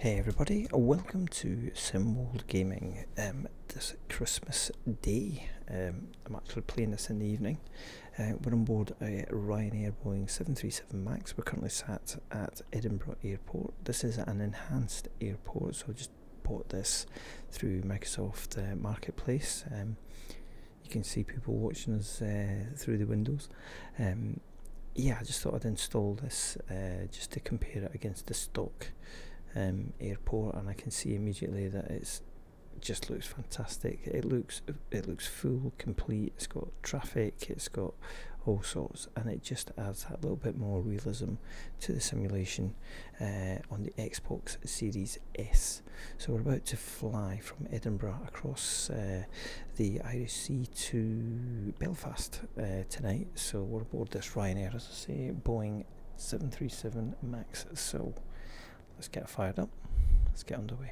Hey everybody, welcome to SimWorld Gaming. This Christmas Day, I'm actually playing this in the evening. We're on board a Ryanair Boeing 737 MAX. We're currently sat at Edinburgh Airport. This is an enhanced airport, so I just bought this through Microsoft Marketplace. You can see people watching us through the windows. Yeah, I just thought I'd install this just to compare it against the stock airport, and I can see immediately that it's just looks fantastic. It looks full, complete. It's got traffic, it's got all sorts, and it just adds that little bit more realism to the simulation on the Xbox Series S. So we're about to fly from Edinburgh across the Irish Sea to Belfast tonight. So we're aboard this Ryanair, as I say, Boeing 737 MAX. So let's get fired up, let's get underway.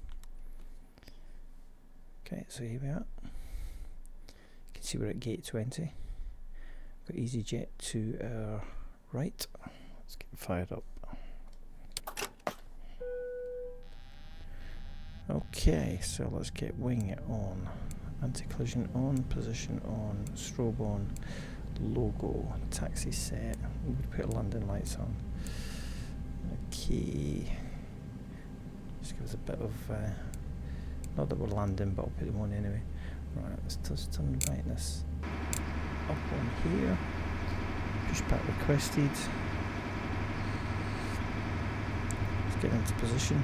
Okay, so here we are. You can see we're at gate 20. Got EasyJet to our right. Let's get fired up. Okay, so let's get wing on, anti-collision on, position on, strobe on, logo, taxi set. We would put landing lights on. Okay, just give us a bit of, not that we're landing, but I'll put them on anyway. Right, let's just turn the brightness up on here, push back requested, let's get into position,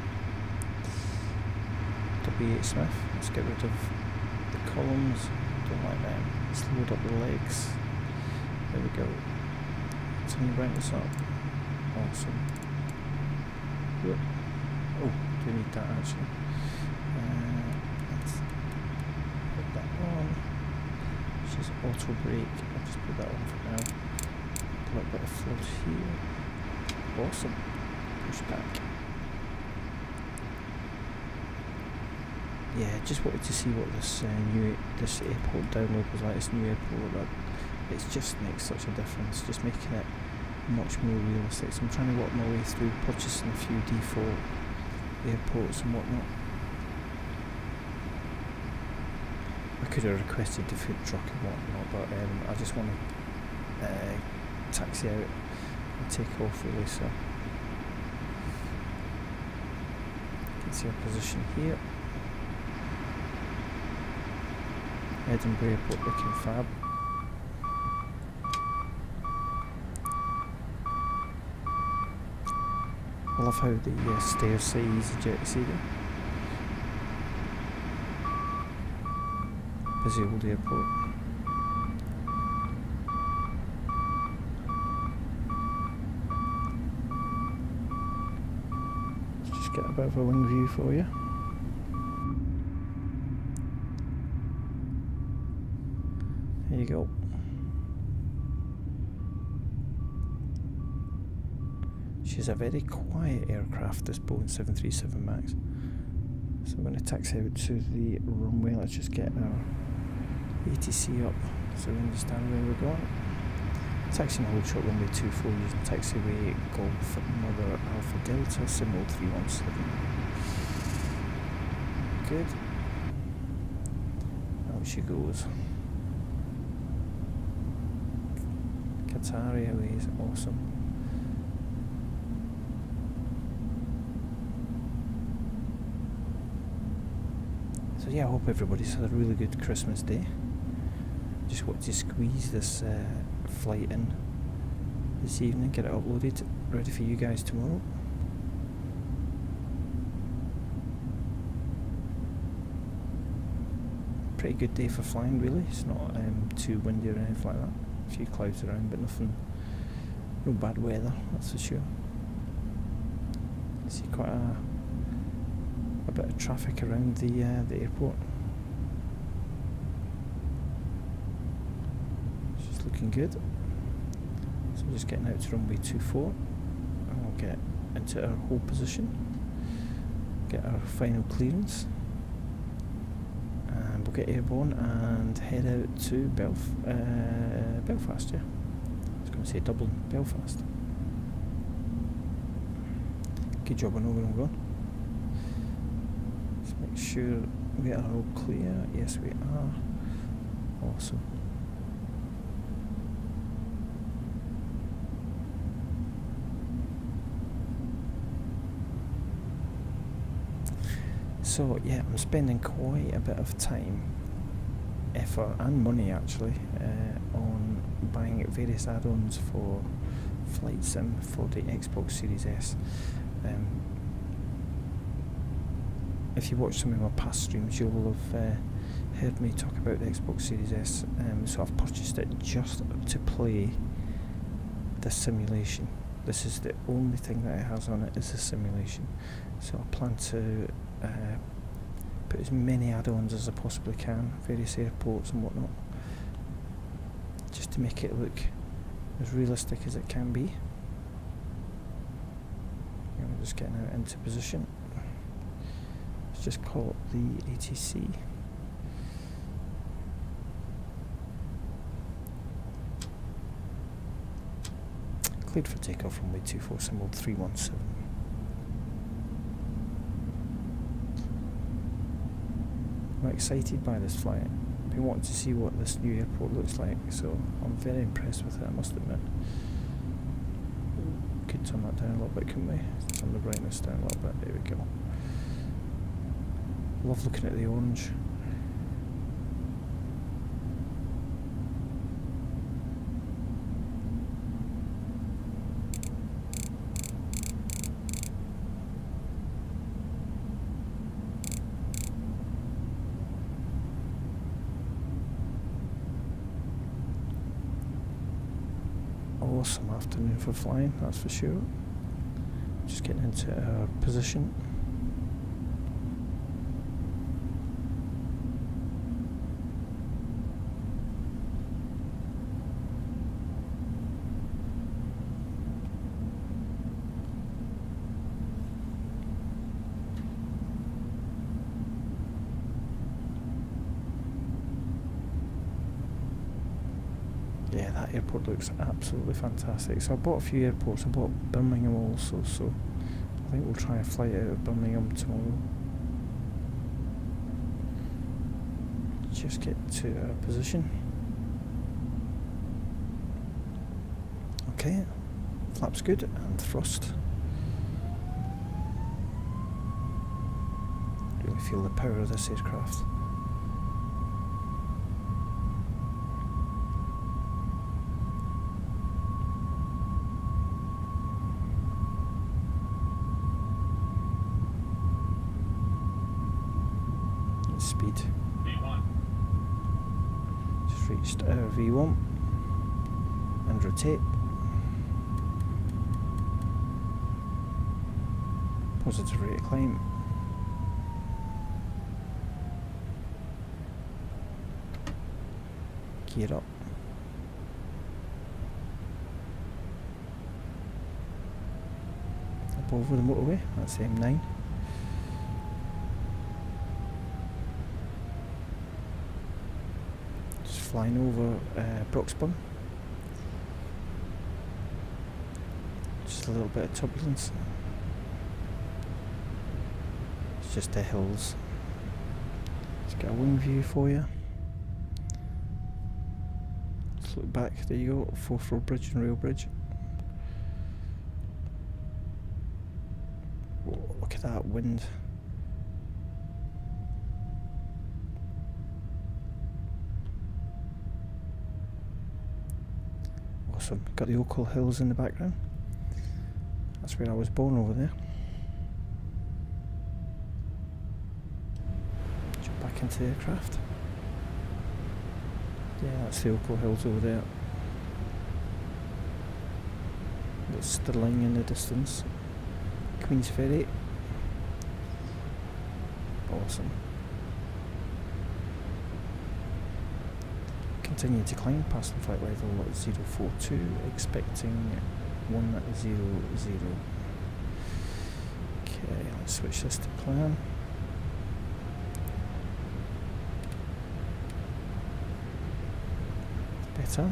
W8 Smith, let's get rid of the columns, don't like them, let's load up the legs, there we go, turn the brightness up, awesome. Oh, do we need that actually? Let's put that on, which is auto brake. I'll just put that on for now. A little bit of float here. Awesome. Push back. Yeah, just wanted to see what this this airport download was like. This new airport, it just makes such a difference. Just making it much more realistic. So I'm trying to work my way through purchasing a few default airports and whatnot. I could have requested the food truck and whatnot, but I just want to taxi out and take off really. So you can see our position here. Edinburgh Airport looking fab. I love how the stairs say EasyJet, see there? Busy old airport. Let's just get a bit of a wing view for you. There you go. She's a very quiet aircraft, this Boeing 737 MAX. So we're going to taxi out to the runway. Let's just get our ATC up so we understand where we're going. Taxi and hold short runway 24 using taxiway Golf Mother Alpha Delta, SimWorld 317. Good. Out she goes. Qatar Airways, awesome. So yeah, I hope everybody's had a really good Christmas day. Just want to squeeze this flight in this evening, get it uploaded, ready for you guys tomorrow. Pretty good day for flying really, it's not too windy or anything like that. A few clouds around, but no bad weather, that's for sure. You see quite a bit of traffic around the airport. It's just looking good. So we're just getting out to runway 24 and we'll get into our hold position, get our final clearance, and we'll get airborne and head out to Belfast. Yeah, I was going to say Dublin, Belfast. Good job, I know where I'm going. Make sure we are all clear. Yes, we are. Awesome. So yeah, I'm spending quite a bit of time, effort and money actually on buying various add-ons for flight sim for the Xbox Series S. If you watch some of my past streams, you will have heard me talk about the Xbox Series S. So I've purchased it just to play the simulation. This is the only thing that it has on it, is the simulation. So I plan to put as many add-ons as I possibly can, various airports and whatnot, just to make it look as realistic as it can be. And we're just getting out into position. Let's just call it the ATC. Cleared for takeoff runway 24, symbol 317. I'm excited by this flight. I've been wanting to see what this new airport looks like, so I'm very impressed with it, I must admit. Could turn that down a little bit, couldn't we? Turn the brightness down a little bit, there we go. Love looking at the orange. Awesome afternoon for flying, that's for sure. Just getting into our position. Yeah, that airport looks absolutely fantastic. So I bought a few airports. I bought Birmingham also, so I think we'll try a flight out of Birmingham tomorrow. Just get to our position. Okay, flaps good, and thrust. Really feel the power of this aircraft. Speed. V1. Just reached our V1 and rotate. Positive rate of climb. Gear up. Up over the motorway, that's M9. Flying over Broxburn. Just a little bit of turbulence. It's just the hills. Let's get a wing view for you. Let's look back, there you go, 4th road bridge and rail bridge. Whoa, look at that wind. Awesome. Got the Oakhill Hills in the background. That's where I was born, over there. Jump back into the aircraft. Yeah, that's the Oakhill Hills over there. There's Stirling in the distance. Queen's Ferry. Awesome. Continue to climb past the flight level 042, expecting 100. Okay, let's switch this to plan. Better.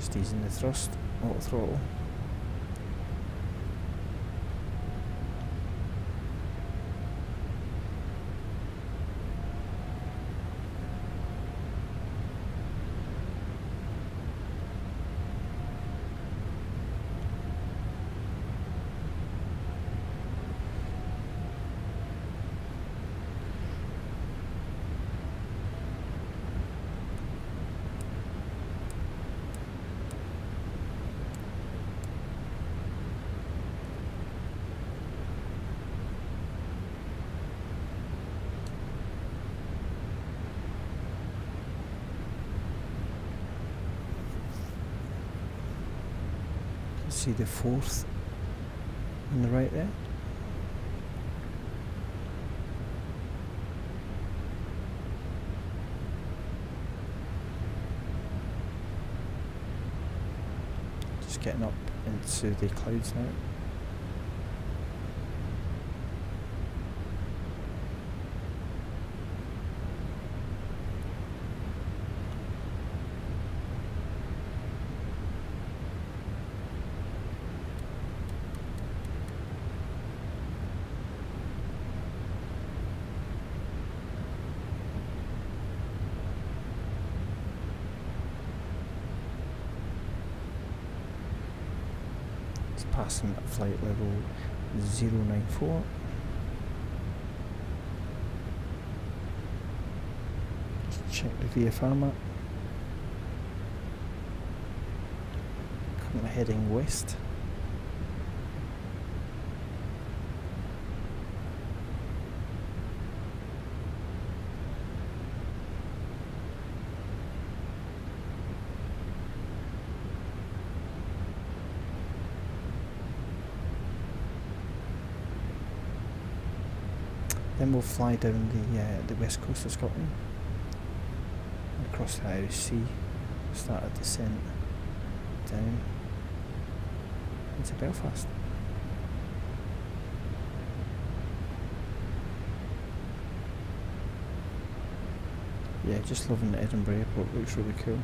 Just easing the thrust, auto throttle. See the fourth on the right there. Just getting up into the clouds now. Passing at flight level 094. Just check the VFR map. Currently heading west. Then we'll fly down the west coast of Scotland, and across the Irish Sea, start a descent down into Belfast. Yeah, just loving the Edinburgh Airport, looks really cool.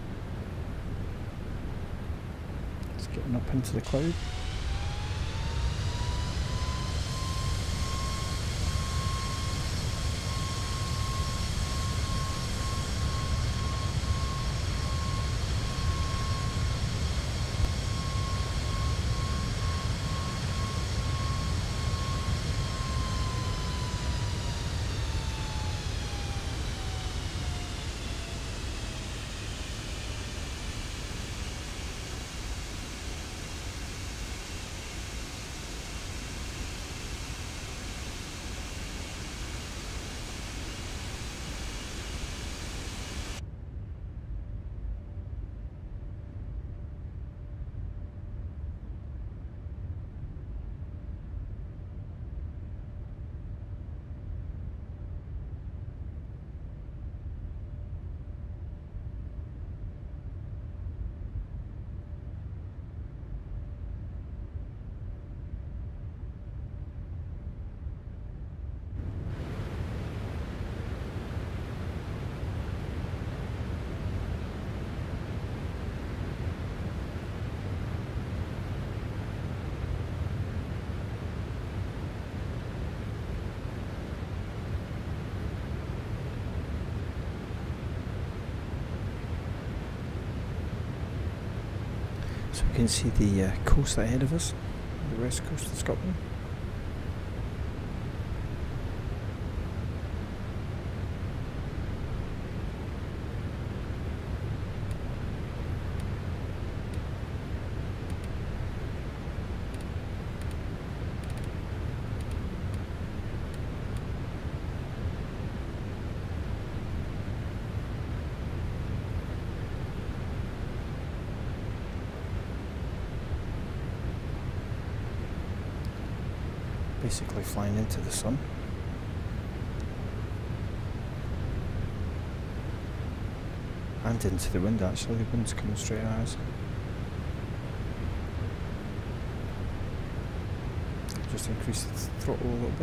It's getting up into the cloud. So we can see the coast ahead of us, the west coast of Scotland. Basically flying into the sun. And into the wind actually, the wind's coming straight at us. Just increase the throttle a little bit.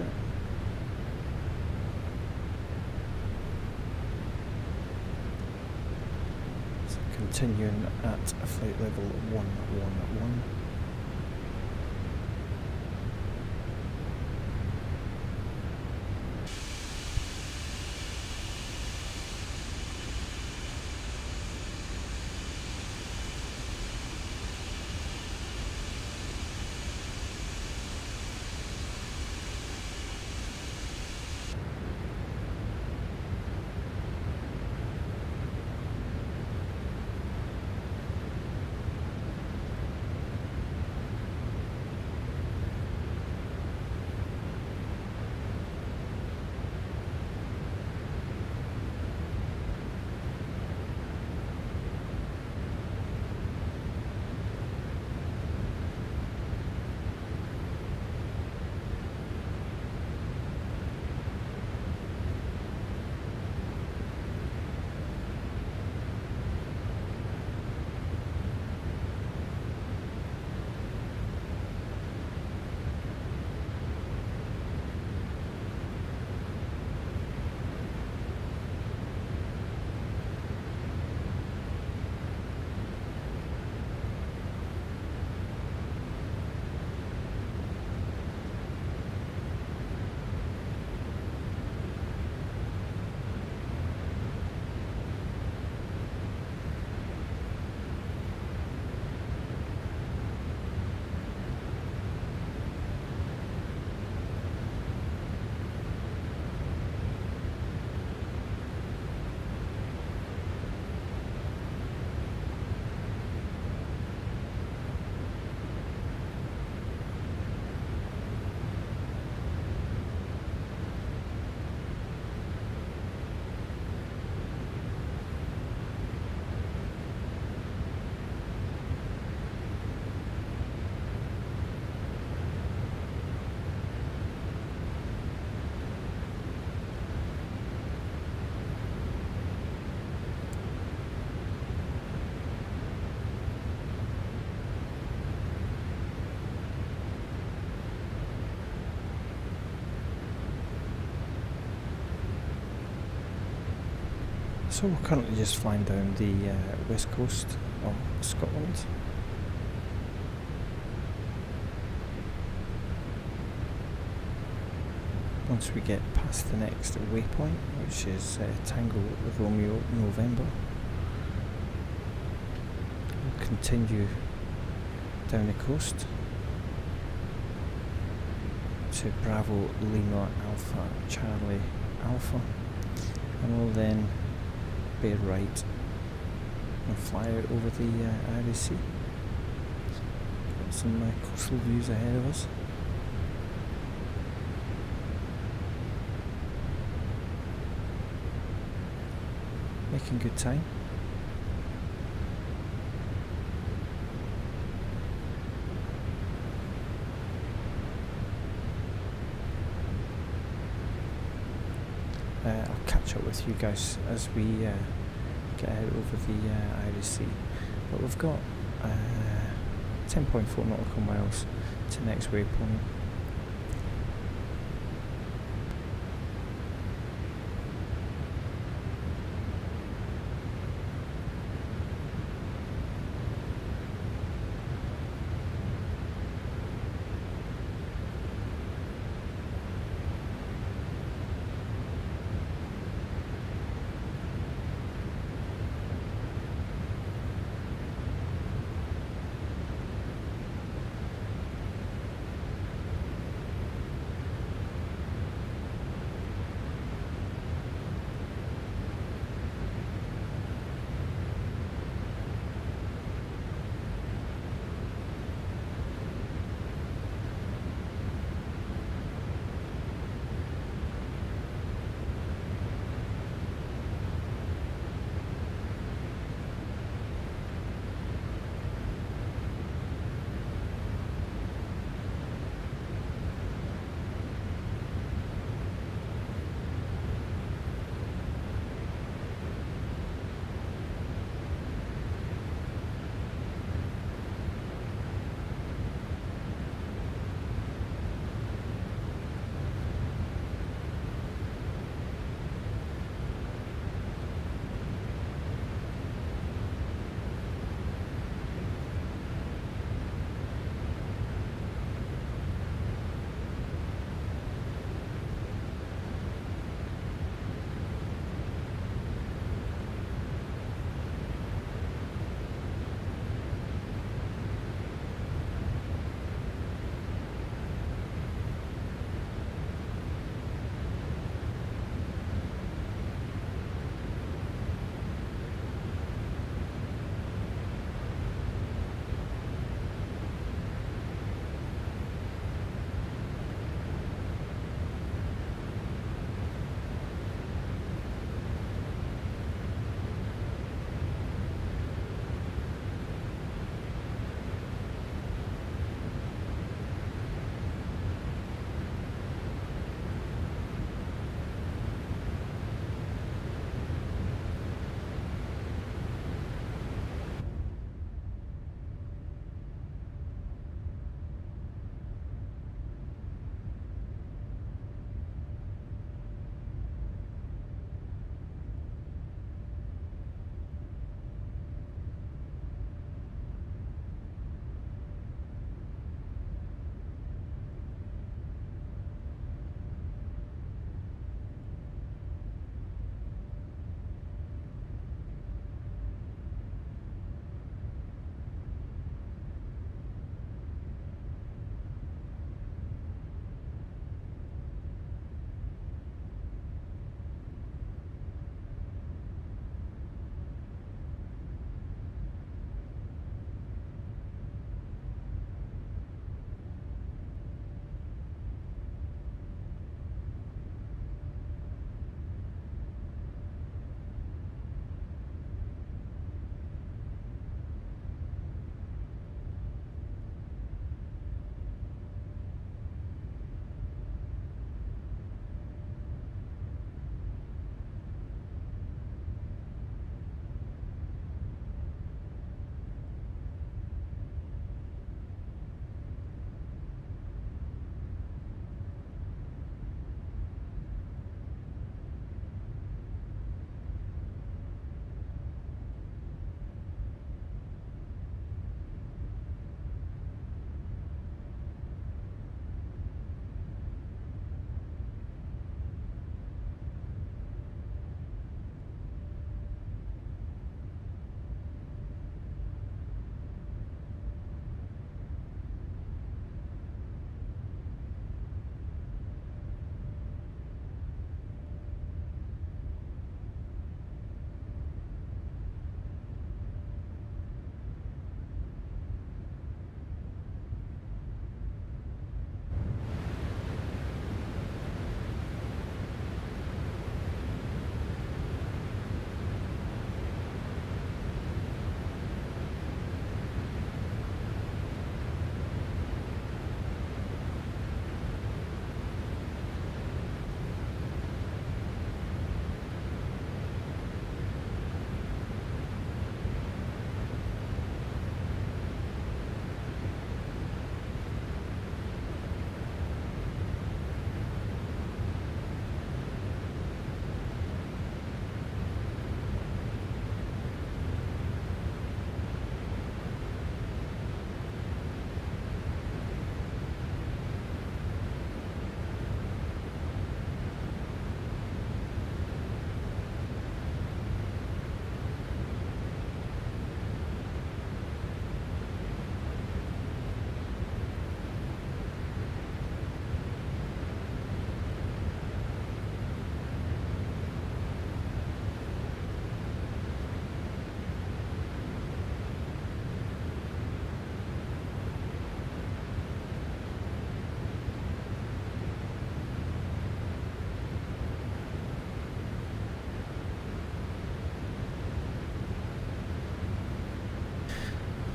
So continuing at flight level 111. So we're currently just flying down the west coast of Scotland. Once we get past the next waypoint, which is Tango Romeo November, we'll continue down the coast to Bravo Lima Alpha Charlie Alpha, and we'll then bear right and fly out over the Irish Sea. Got some coastal views ahead of us. Making good time. I'll catch up with you guys as we get out over the Irish Sea. But we've got 10.4 nautical miles to next waypoint.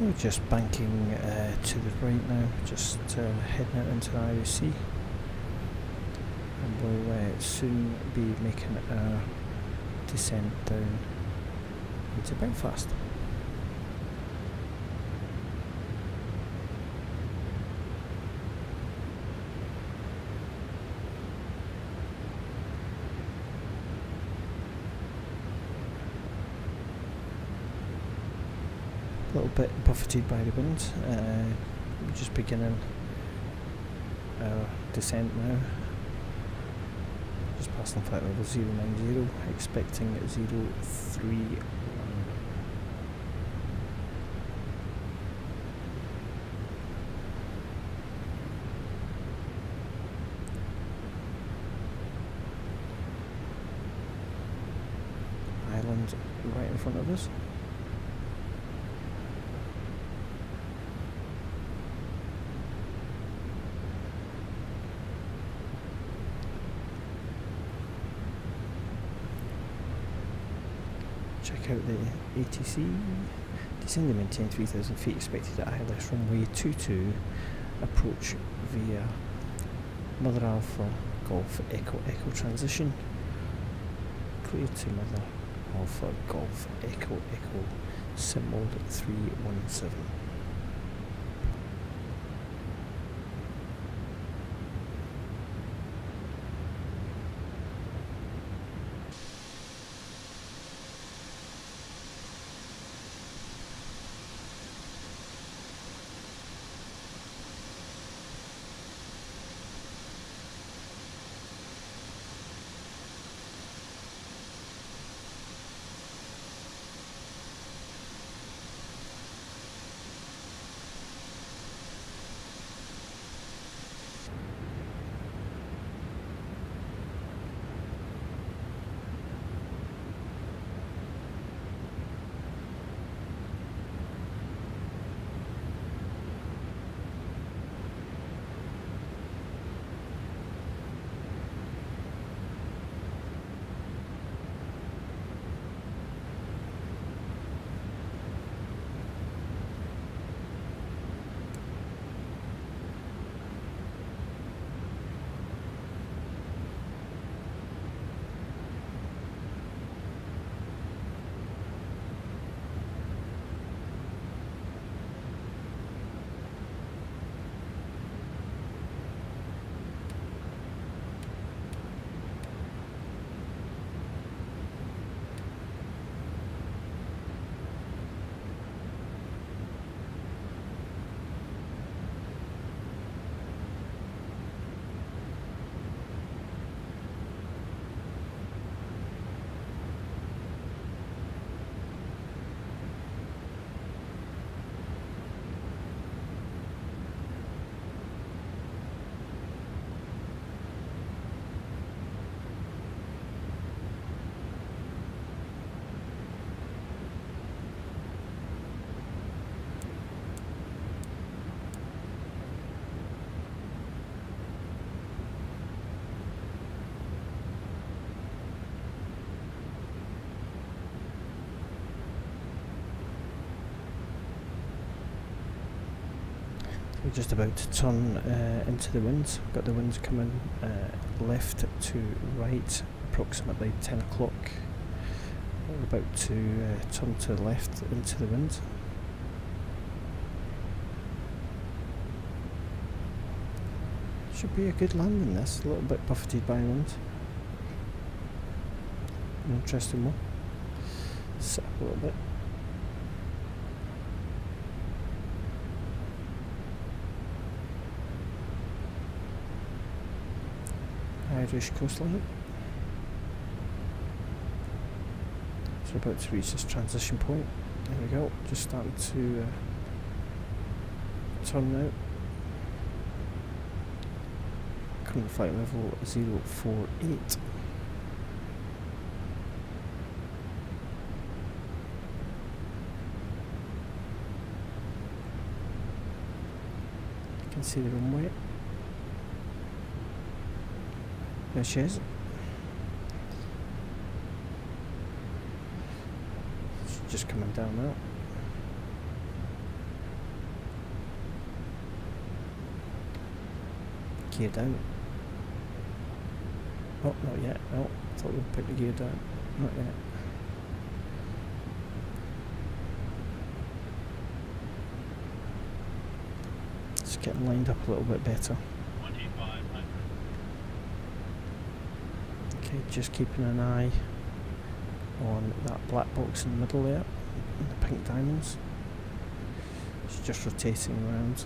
We're just banking to the right now, just heading out into the Irish Sea, and we'll soon be making our descent down into Belfast. A little bit buffeted by the wind. We're just beginning our descent now. Just passing flight level 090, expecting 031. Island right in front of us. Check out the ATC, descend and maintain 3,000 feet, expected at ILS runway 22, approach via Mother Alpha Golf Echo Echo transition, clear to Mother Alpha Golf Echo Echo, sim mode 317. We're just about to turn into the winds. We've got the winds coming left to right, approximately 10 o'clock. We're about to turn to the left into the wind. Should be a good landing this, a little bit buffeted by wind. An interesting one. Sit up a little bit. Irish coastline. So we're about to reach this transition point. There we go, just starting to turn now. Current flight level 048. You can see the runway. There she is. She's just coming down now. Gear down. Oh, not yet. Oh, I thought we'd put the gear down. Not yet. Just get them lined up a little bit better. 2500. Okay, just keeping an eye on that black box in the middle there, and the pink diamonds. It's just rotating around.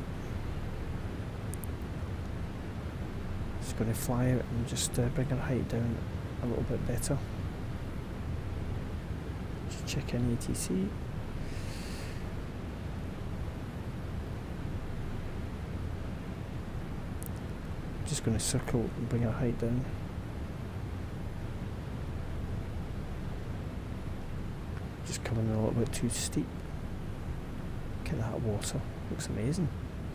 Just going to fly out and just bring our height down a little bit better. Just check in ATC. Just going to circle and bring our height down. Just coming a little bit too steep. Look at that water, looks amazing.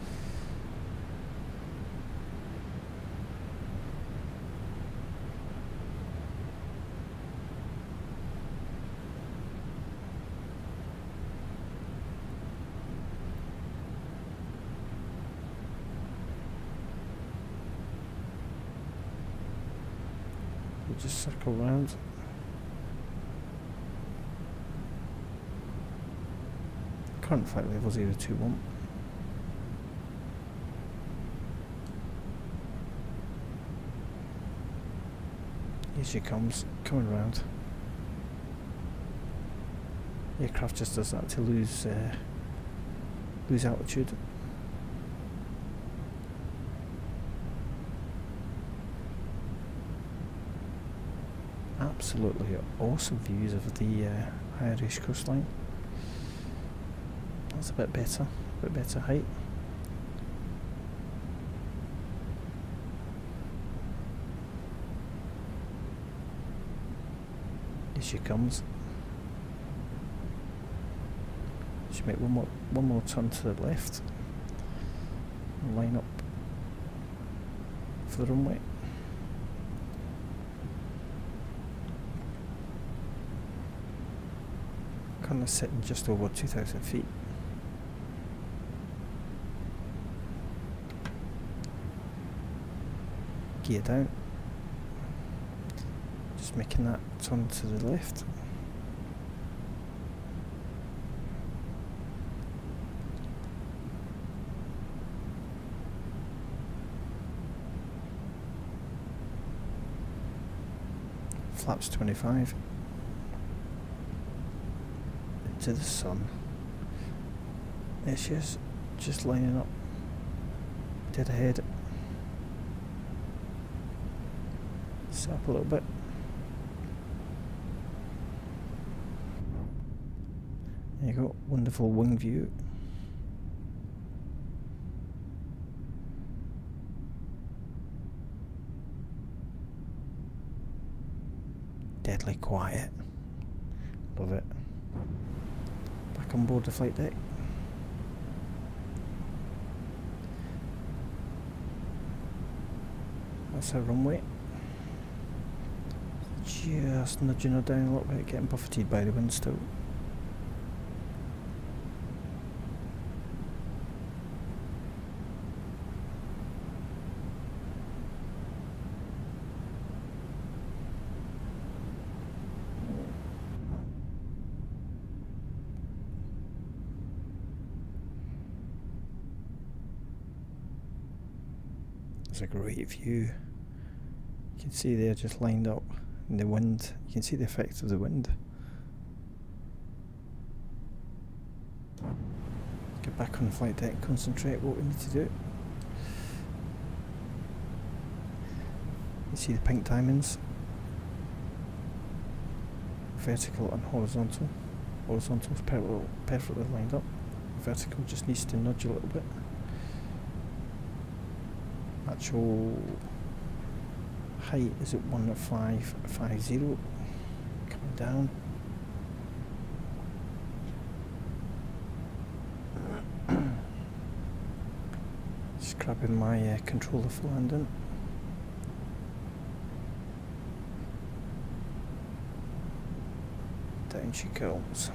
We'll just circle round. Current flight level 021. Here she comes, coming round. The aircraft just does that to lose altitude. Absolutely awesome views of the Irish coastline. That's a bit better height. Here she comes. Should make one more turn to the left and line up for the runway. Kind of sitting just over 2,000 feet. Gear down. Just making that turn to the left. Flaps 25. Into the sun. There she is, just lining up. Dead ahead. Set up a little bit. There you go, wonderful wing view. Deadly quiet. Love it. Back on board the flight deck. That's our runway. Just nudging her down a little bit, getting buffeted by the wind still. It's a great view. You can see they're just lined up in the wind. You can see the effect of the wind. Get back on the flight deck, concentrate what we need to do. You see the pink diamonds. Vertical and horizontal. Horizontal is perfectly lined up. Vertical just needs to nudge a little bit. Actual height is at 1550. Coming down. Just grabbing my controller for landing. Down she goes.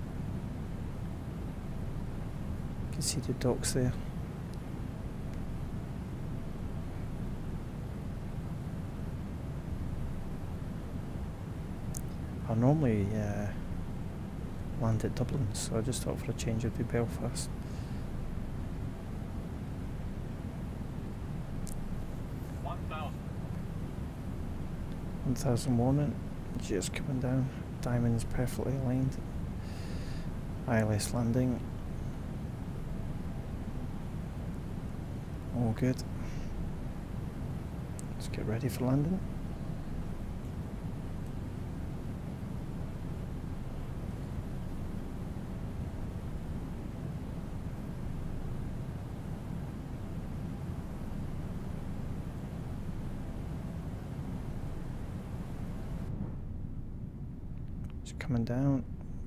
You can see the docks there. I normally land at Dublin, so I just thought for a change it'd be Belfast. 1000 warning, just coming down, diamonds perfectly aligned, ILS landing, all good. Let's get ready for landing. Coming down.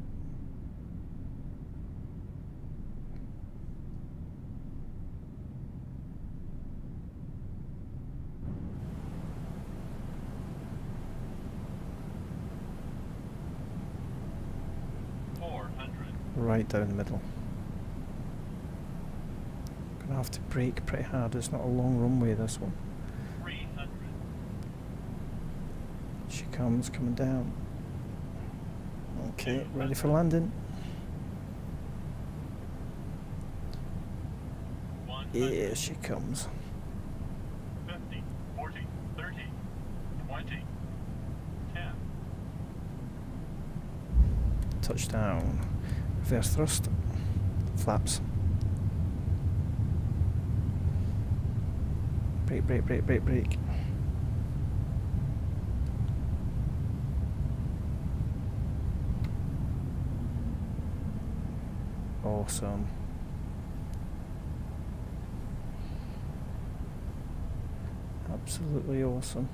Right down the middle. Gonna have to brake pretty hard, it's not a long runway this one. 300. She comes, coming down. Okay, ready for landing. Here she comes. 50, 40, 30, 20, 10. Touchdown. Reverse thrust. Flaps. Brake, brake, brake, brake, brake. Awesome. Absolutely awesome.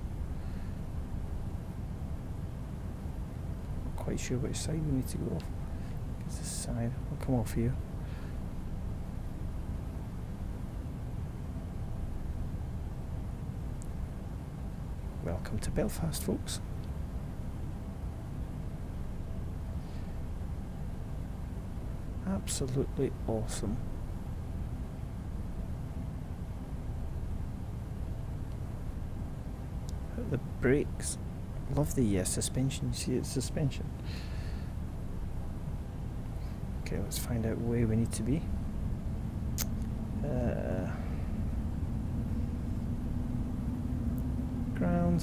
Not quite sure which side we need to go off. It's this side. I'll come off here. Welcome to Belfast, folks. Absolutely awesome. The brakes. Love the suspension. You see it's suspension. Okay, let's find out where we need to be. Ground.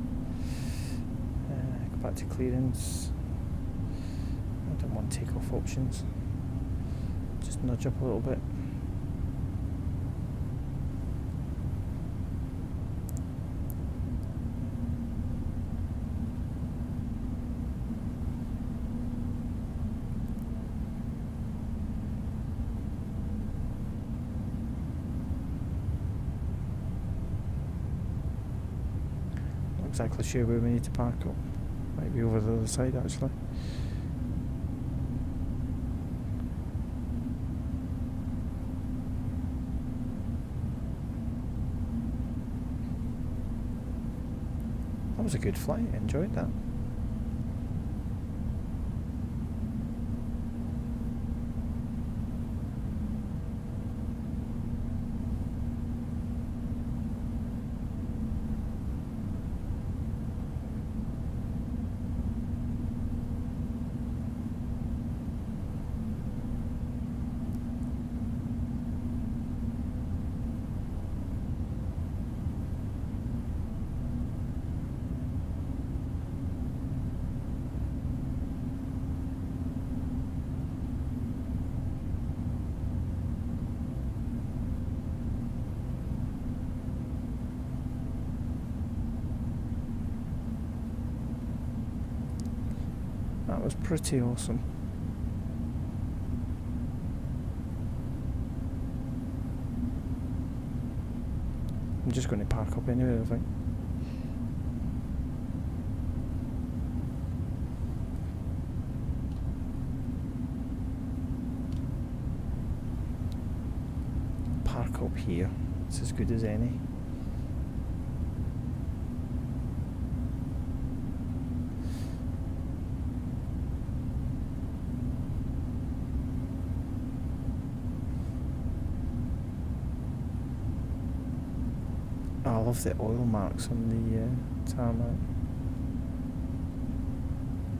Go back to clearance. I don't want takeoff options. Just nudge up a little bit. Not exactly sure where we need to park up. Might be over the other side actually. That was a good flight, I enjoyed that. That was pretty awesome. I'm just going to park up anyway, I think. Park up here, it's as good as any. I love the oil marks on the tarmac.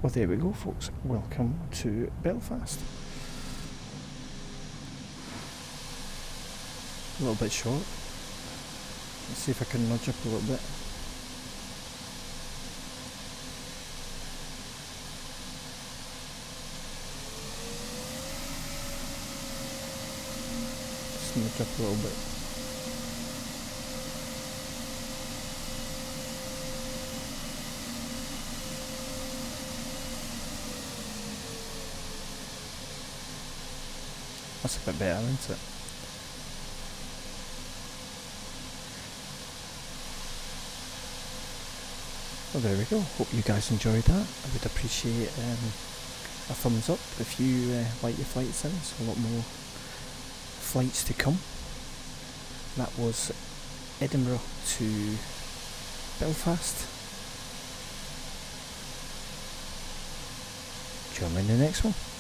Well, there we go, folks. Welcome to Belfast. A little bit short. Let's see if I can nudge up a little bit. Just nudge up a little bit. That's a bit better, isn't it? Well, there we go. Hope you guys enjoyed that. I would appreciate a thumbs up if you like your flight sims. A lot more flights to come. That was Edinburgh to Belfast. Join me in the next one.